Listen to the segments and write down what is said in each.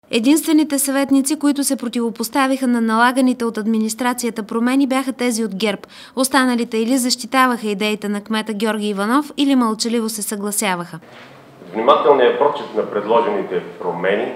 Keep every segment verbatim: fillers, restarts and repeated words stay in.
Единствените съветници, които се противопоставиха на налаганите от администрацията промени, бяха тези от ГЕРБ. Останалите или защитаваха идеите на кмета Георги Иванов, или мълчаливо се съгласяваха. Внимателният прочит на предложените промени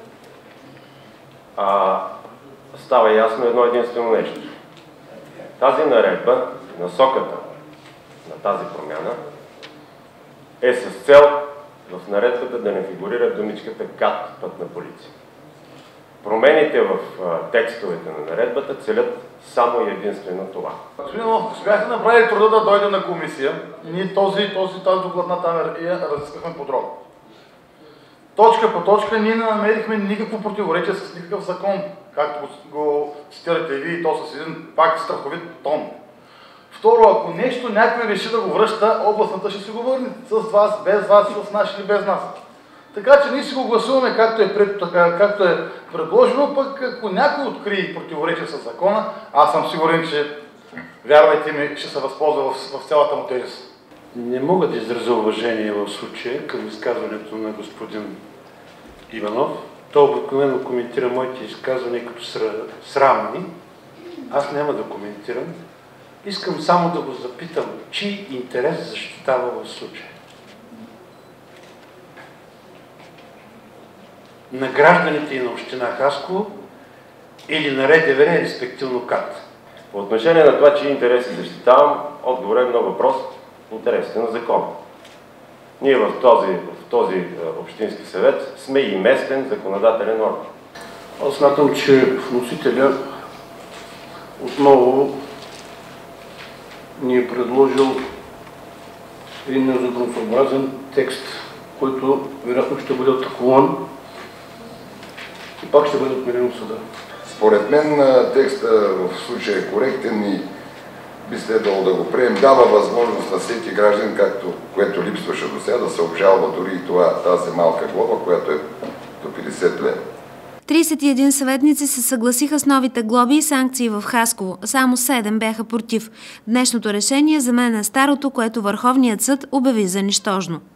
а, става ясно едно единствено нещо. Тази наредба, насоката на тази промяна е с цел в наредбата да не фигурира думичката КАТ, пътна полиция. Промените в а, текстовете на наредбата целят само и единствено това. Господин Иванов, бяхте направили труда да дойде на комисия, ние този, този, тази докладна там я разискахме подробно. Точка по точка ние не намерихме никакво противоречие с никакъв закон, както го цитирате и вие, и то с един пак страховит тон. Второ, ако нещо някой реши да го връща, областната ще си го върне с вас, без вас, с нас или без нас. Така че ние си го гласуваме както е, пред, така, както е предложено, пък ако някой открие противоречие с закона, аз съм сигурен, че, вярвайте ми, ще се възползва в, в цялата му тежест. Не мога да изразя уважение в случая към изказването на господин Иванов. Той обикновено коментира моите изказвания като срамни. Аз няма да коментирам. Искам само да го запитам, чий интерес защитава в случая. На гражданите и на община Хасково или на РДВР, респективно КАТ? По отношение на това, чии интереси защитавам, отговор е много въпрос. Интересите на закона. Ние в този, в този общински съвет сме и местен законодателен орган. Аз смятам, че вносителя отново ни е предложил един незаконосъобразен текст, който вероятно ще бъде атакуван и пак ще бъде отменен в съда. Според мен текста в случая е коректен и би следвало да го приемем. Дава възможност на всеки граждан, както, което липсваше до сега, да се обжалва дори и това, тази малка глоба, която е до петдесет лева. тридесет и един съветници се съгласиха с новите глоби и санкции в Хасково. Само седем бяха против. Днешното решение заменя старото, което Върховният съд обяви за нищожно.